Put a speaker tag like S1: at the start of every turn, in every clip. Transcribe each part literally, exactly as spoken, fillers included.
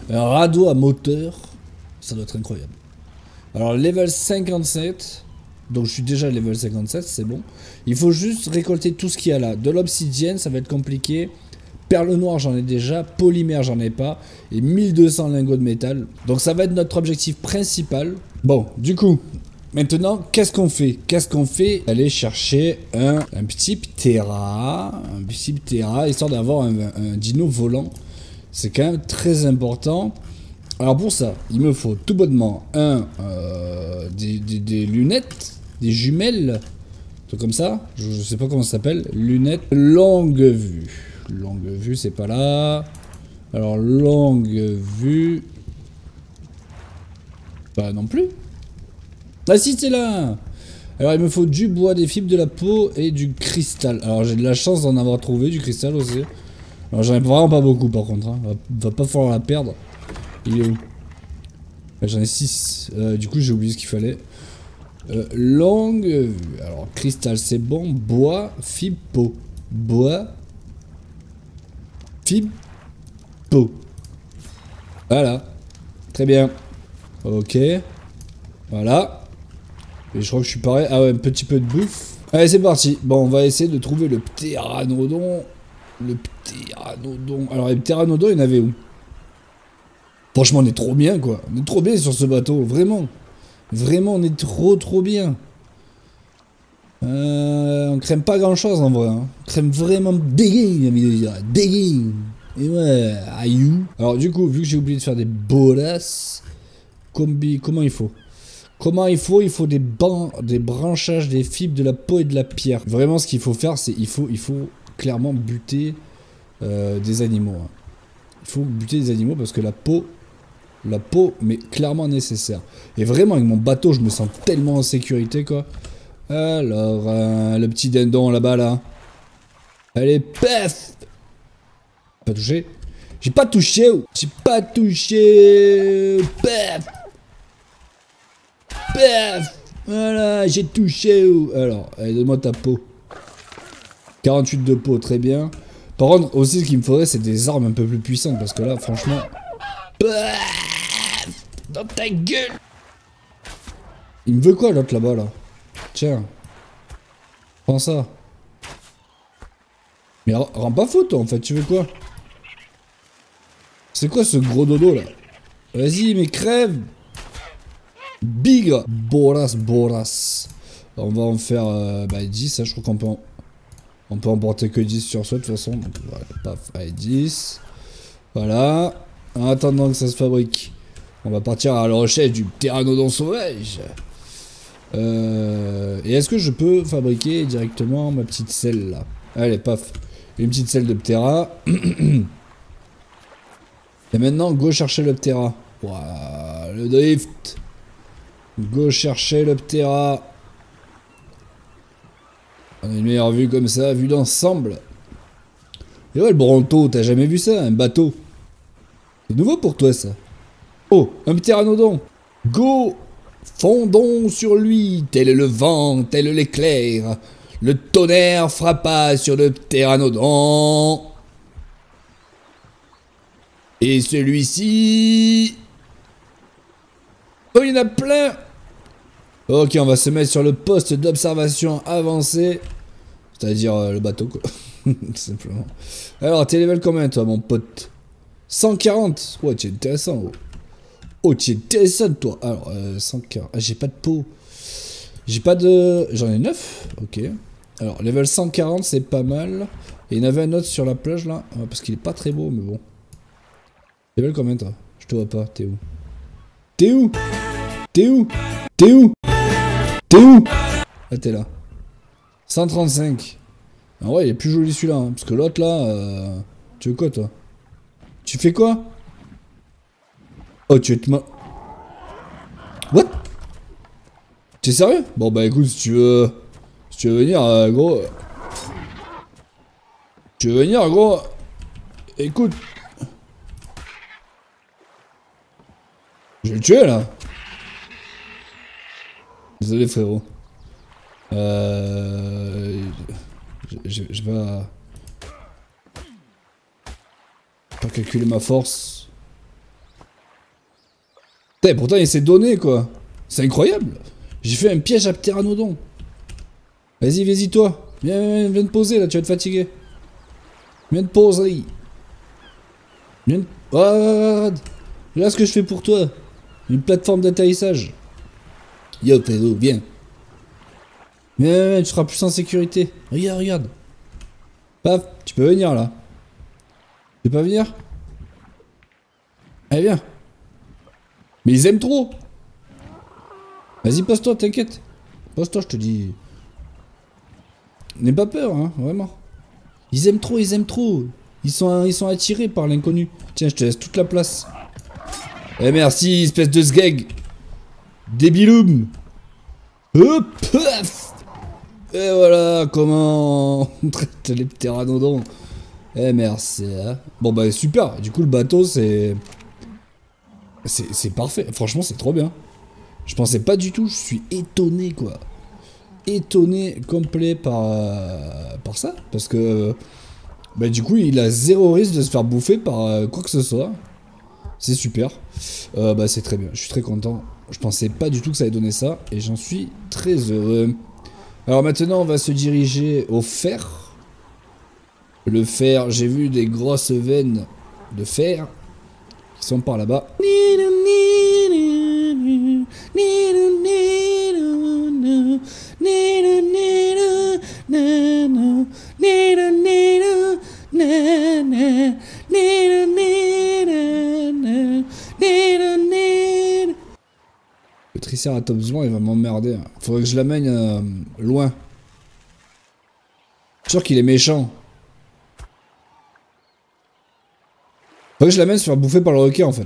S1: Un radeau à moteur, ça doit être incroyable. Alors level cinquante-sept, donc je suis déjà level cinquante-sept, c'est bon. Il faut juste récolter tout ce qu'il y a là. De l'obsidienne, ça va être compliqué. Perle noire, j'en ai déjà. Polymère, j'en ai pas. Et mille deux cents lingots de métal. Donc ça va être notre objectif principal. Bon, du coup, maintenant, qu'est-ce qu'on fait Qu'est-ce qu'on fait Aller chercher un, un petit ptera. Un petit ptera, histoire d'avoir un, un dino volant. C'est quand même très important. Alors pour ça, il me faut tout bonnement un, euh, des, des, des lunettes, des jumelles, tout comme ça. Je, je sais pas comment ça s'appelle. Lunettes longue vue. Longue vue, c'est pas là. Alors longue vue. Bah non plus. Ah si, c'est là. Alors il me faut du bois, des fibres de la peau et du cristal. Alors j'ai de la chance d'en avoir trouvé du cristal aussi. Alors j'en ai vraiment pas beaucoup par contre. Hein. Va, va pas falloir la perdre. Il est où? J'en ai six. Euh, du coup, j'ai oublié ce qu'il fallait. Euh, longue vue. Alors, cristal, c'est bon. Bois, fibre, peau. Bois, fibre, peau. Voilà. Très bien. Ok. Voilà. Et je crois que je suis pareil. Ah ouais, un petit peu de bouffe. Allez, c'est parti. Bon, on va essayer de trouver le ptéranodon. Le ptéranodon. Alors, les ptéranodons, il y en avait où? Franchement, on est trop bien, quoi. On est trop bien sur ce bateau, vraiment. Vraiment, on est trop, trop bien. Euh, on crème pas grand-chose, en vrai. Hein. On crème vraiment dégueu, j'ai envie de dire. Dégueu. Et ouais, aïe. Alors, du coup, vu que j'ai oublié de faire des bolas, combi, comment il faut Comment il faut Il faut des, ban des branchages, des fibres, de la peau et de la pierre. Vraiment, ce qu'il faut faire, c'est il faut, il faut clairement buter euh, des animaux. Hein. Il faut buter des animaux parce que la peau... La peau, mais clairement nécessaire. Et vraiment, avec mon bateau, je me sens tellement en sécurité, quoi. Alors, euh, le petit dindon, là-bas, là. Allez, paf! Pas touché? J'ai pas touché! J'ai pas touché! Paf! Paf! Voilà, j'ai touché! Alors, allez, donne-moi ta peau. quarante-huit de peau, très bien. Par contre, aussi, ce qu'il me faudrait, c'est des armes un peu plus puissantes, parce que là, franchement... Paf! Dans ta gueule! Il me veut quoi l'autre là-bas là? Tiens. Prends ça. Mais rends pas fou toi en fait, tu veux quoi? C'est quoi ce gros dodo là? Vas-y mais crève! Bigre! Boras, boras. On va en faire euh, bah, dix, hein, je crois qu'on peut en... On peut en porter que dix sur soi de toute façon. Donc voilà, paf, allez dix. Voilà. En attendant que ça se fabrique. On va partir à la recherche du ptéranodon sauvage. Euh, et est-ce que je peux fabriquer directement ma petite selle là? Allez, paf. Une petite selle de ptéra. Et maintenant, go chercher le ptéra. Voilà, le drift. Go chercher le ptéra. On a une meilleure vue comme ça, vue d'ensemble. Et ouais, le Bronto, t'as jamais vu ça, un bateau? C'est nouveau pour toi ça. Oh, un ptéranodon. Go, fondons sur lui, tel le vent, tel l'éclair. Le tonnerre frappa sur le ptéranodon. Et celui-ci... Oh, il y en a plein. Ok, on va se mettre sur le poste d'observation avancé. C'est-à-dire euh, le bateau, quoi. Tout simplement. Alors, t'es level combien, toi, mon pote? cent quarante. Ouais, tu es intéressant, oh. Oh, tu es intéressant, toi. Alors, euh, cent quarante. Ah, j'ai pas de peau. J'ai pas de... J'en ai neuf. Ok. Alors, level cent quarante, c'est pas mal. Et il y en avait un autre sur la plage, là. Ah, parce qu'il est pas très beau, mais bon. Level combien, toi? Je te vois pas. T'es où? T'es où? T'es où? T'es où? T'es où? Ah, t'es là. cent trente-cinq. En vrai, il est plus joli celui-là. Hein, parce que l'autre, là... Euh... Tu veux quoi, toi? Tu fais quoi? Oh, tu es... What? T'es sérieux? Bon, bah écoute, si tu veux... Si tu veux venir, euh, gros... Tu veux venir, gros... Écoute... Je vais le tuer, là. Désolé, frérot. Euh... Je, je, je vais... Pas calculer ma force. Putain, pourtant il s'est donné quoi. C'est incroyable. J'ai fait un piège à pteranodon. Vas-y, vas-y toi. Viens, viens, viens te poser là, tu vas te fatiguer. Viens te poser. Viens te... Oh, regarde. Regarde ce que je fais pour toi. Une plateforme d'atterrissage. Yo, frérot, viens. Viens, viens, tu seras plus en sécurité. Regarde, regarde. Paf, tu peux venir là. Tu peux pas venir? Allez, viens. Mais ils aiment trop. Vas-y, pose-toi, t'inquiète. Pose-toi, je te dis. N'aie pas peur, hein, vraiment. Ils aiment trop, ils aiment trop. Ils sont, ils sont attirés par l'inconnu. Tiens, je te laisse toute la place. Eh merci, espèce de sgeg. Débiloum. Hop, paf. Et voilà comment on traite les pteranodons. Eh merci. Hein. Bon bah super, du coup le bateau c'est... C'est parfait, franchement c'est trop bien. Je pensais pas du tout, je suis étonné quoi. Étonné complet par, euh, par ça. Parce que bah du coup il a zéro risque de se faire bouffer par euh, quoi que ce soit. C'est super. Euh, bah c'est très bien, je suis très content. Je pensais pas du tout que ça allait donner ça. Et j'en suis très heureux. Alors maintenant on va se diriger au fer. Le fer, j'ai vu des grosses veines de fer qui sont par là-bas. Le Triceratops blanc il va m'emmerder. Faudrait que je l'amène euh, loin. Je suis sûr qu'il est méchant. Faudrait que je l'amène se faire bouffer par le requin en fait.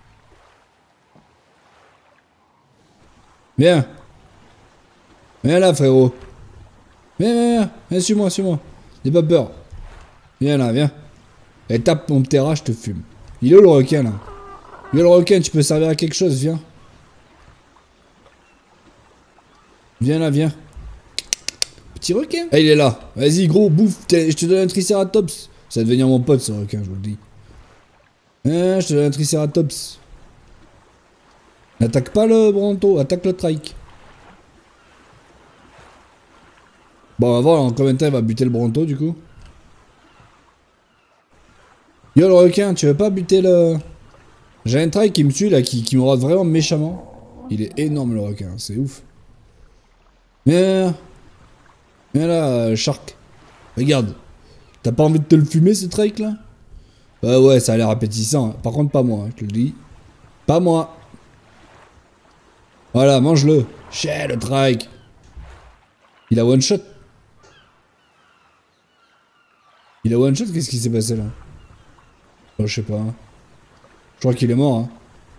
S1: Viens. Viens là frérot. Viens, viens, viens. Viens, suis-moi, suis-moi. N'aie pas peur. Viens là, viens. Et tape mon ptera, je te fume. Il est où le requin là? Il est où le requin, tu peux servir à quelque chose, viens. Viens là, viens. Petit requin. Ah, il est là. Vas-y gros, bouffe. Je te donne un triceratops. Ça va devenir mon pote ce requin, je vous le dis. Hein, je te donne un triceratops. N'attaque pas le bronto, attaque le trike. Bon, on va voir en combien de temps il va buter le bronto du coup. Yo le requin, tu veux pas buter le... J'ai un trike qui me suit là, qui, qui me rate vraiment méchamment. Il est énorme le requin, c'est ouf. Viens, viens là, euh, Shark. Regarde. T'as pas envie de te le fumer ce trike là? Bah ouais, ça a l'air appétissant. Par contre, pas moi, hein, je te le dis. Pas moi. Voilà, mange-le. Chais, le trike. Il a one shot. Il a one shot, qu'est-ce qui s'est passé là? Oh, je sais pas. Hein. Je crois qu'il est mort. Hein.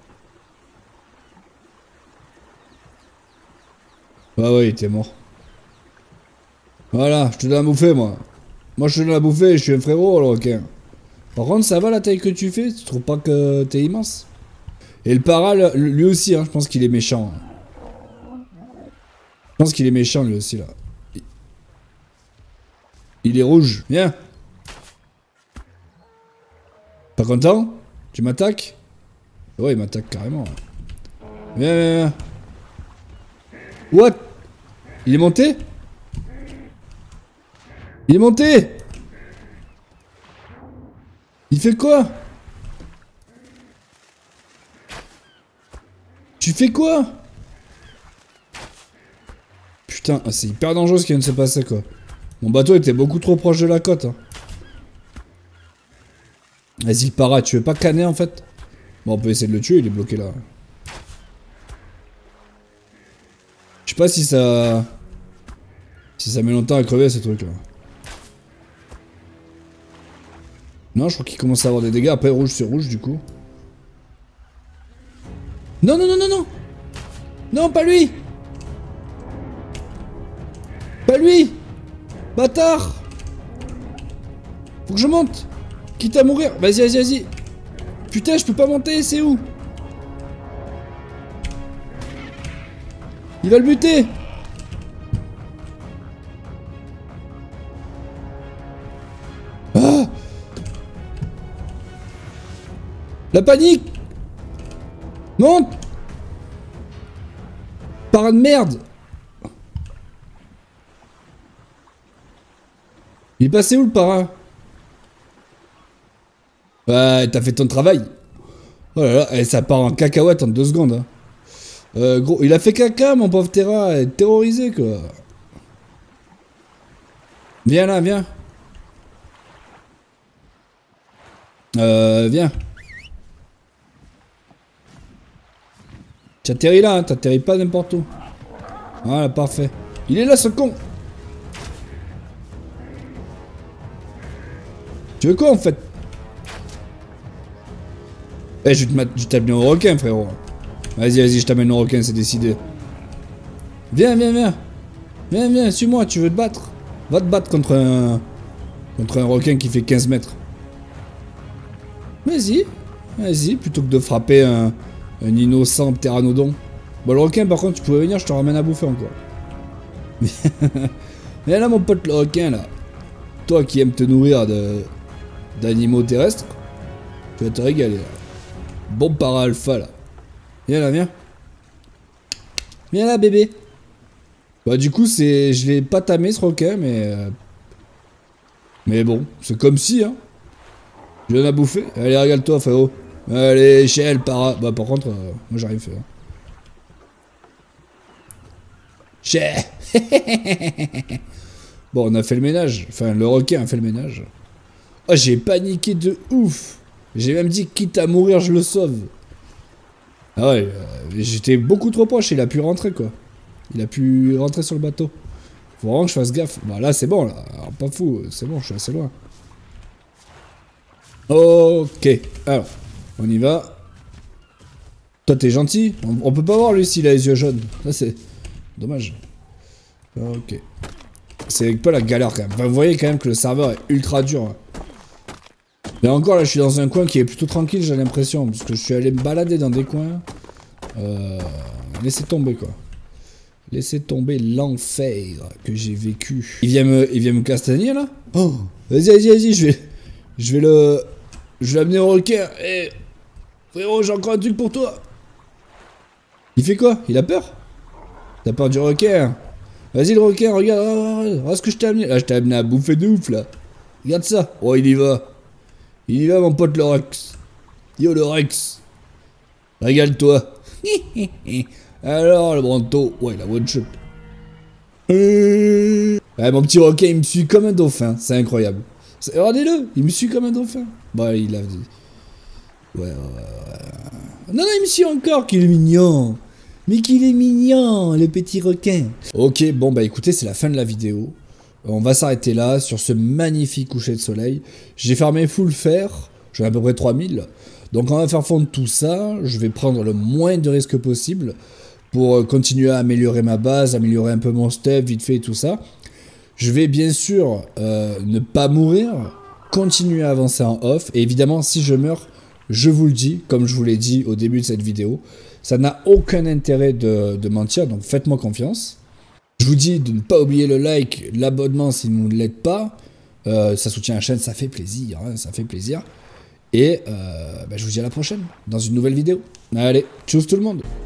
S1: Bah ouais, il était mort. Voilà, je te donne à bouffer moi. Moi je te donne à bouffer, je suis un frérot le requin. Par contre, ça va la taille que tu fais? Tu trouves pas que t'es immense? Et le para, lui aussi, hein, je pense qu'il est méchant. Hein. Je pense qu'il est méchant lui aussi là. Il est rouge. Viens. Pas content? Tu m'attaques? Ouais, il m'attaque carrément. Viens, viens, viens. What? Il est monté? Il est monté? Il fait quoi? Tu fais quoi? Putain, c'est hyper dangereux ce qui vient de se passer quoi. Mon bateau était beaucoup trop proche de la côte. Hein. Vas-y le para, tu veux pas canner en fait? Bon on peut essayer de le tuer, il est bloqué là. Je sais pas si ça... Si ça met longtemps à crever ce truc là. Non je crois qu'il commence à avoir des dégâts, après rouge sur rouge du coup. Non non non non non. Non pas lui. Pas lui. Bâtard. Faut que je monte. Quitte à mourir. Vas-y, vas-y, vas-y. Putain, je peux pas monter, c'est où? Il va le buter. Ah. La panique. Monte. Parrain de merde. Il est passé où le parrain? Ouais, t'as fait ton travail. Oh là là, et ça part en cacahuète en deux secondes. Hein. Euh, gros, il a fait caca, mon pauvre Terra, est terrorisé quoi. Viens là, viens. Euh, viens. T'atterris là, hein, t'atterris pas n'importe où. Voilà, parfait. Il est là ce con. Tu veux quoi en fait? Eh, je vais t'amener au requin, frérot. Vas-y, vas-y, je t'amène au requin, c'est décidé. Viens, viens, viens. Viens, viens, suis-moi, tu veux te battre? Va te battre contre un... Contre un requin qui fait quinze mètres. Vas-y. Vas-y, plutôt que de frapper un... Un innocent pteranodon. Bon, le requin, par contre, tu pouvais venir, je te ramène à bouffer encore. Viens là, mon pote, le requin, là. Toi qui aimes te nourrir de... d'animaux terrestres, tu vas te régaler, là. Bon para-alpha, là. Viens là, viens. Viens là, bébé. Bah, du coup, c'est... Je l'ai pas tamé, ce requin, mais... Euh... Mais bon, c'est comme si, hein. Je viens à bouffer. Allez, régale-toi, frérot. Allez, Shell, para... Bah, par contre, euh, moi, j'arrive fait. Hein. Shell. Bon, on a fait le ménage. Enfin, le requin a fait le ménage. Oh, j'ai paniqué de ouf. J'ai même dit, quitte à mourir, je le sauve. Ah ouais, euh, j'étais beaucoup trop proche, il a pu rentrer, quoi. Il a pu rentrer sur le bateau. Faut vraiment que je fasse gaffe. Bah là, c'est bon, là. Alors, pas fou, c'est bon, je suis assez loin. Ok, alors, on y va. Toi, t'es gentil. On, on peut pas voir, lui, s'il a les yeux jaunes. Ça, c'est dommage. Ok. C'est pas la galère, quand même. Enfin, vous voyez, quand même, que le serveur est ultra dur. Hein. Mais encore là, je suis dans un coin qui est plutôt tranquille, j'ai l'impression. Parce que je suis allé me balader dans des coins. Euh, laissez tomber, quoi. Laissez tomber l'enfer que j'ai vécu. Il vient me, il vient me castagner, là? Oh, vas-y, vas-y, vas-y, je vais... Je vais le... Je vais l'amener au requin. Eh, frérot, j'ai encore un truc pour toi. Il fait quoi? Il a peur? T'as peur du requin? Vas-y, le requin, regarde, regarde, regarde ce que je t'ai amené. Là, je t'ai amené à bouffer de ouf, là. Regarde ça. Oh, il y va. Il y va, mon pote le Rex. Yo, le Rex. Régale-toi. Alors, le Branto. Ouais, il a one shot. Ouais, mon petit requin, il me suit comme un dauphin. C'est incroyable. Regardez-le. Il me suit comme un dauphin. Bon, il a dit. Ouais, ouais, ouais. Non, non, il me suit encore, qu'il est mignon. Mais qu'il est mignon, le petit requin. Ok, bon, bah écoutez, c'est la fin de la vidéo. On va s'arrêter là, sur ce magnifique coucher de soleil. J'ai fermé full fer, j'en ai à peu près trois mille. Donc on va faire fondre tout ça, je vais prendre le moins de risques possible pour continuer à améliorer ma base, améliorer un peu mon stuff, vite fait et tout ça. Je vais bien sûr euh, ne pas mourir, continuer à avancer en off, et évidemment si je meurs, je vous le dis, comme je vous l'ai dit au début de cette vidéo, ça n'a aucun intérêt de, de mentir, donc faites-moi confiance. Je vous dis de ne pas oublier le like, l'abonnement si vous ne l'êtes pas. Euh, ça soutient la chaîne, ça fait plaisir, hein, ça fait plaisir. Et euh, bah, je vous dis à la prochaine, dans une nouvelle vidéo. Allez, tchuss tout le monde.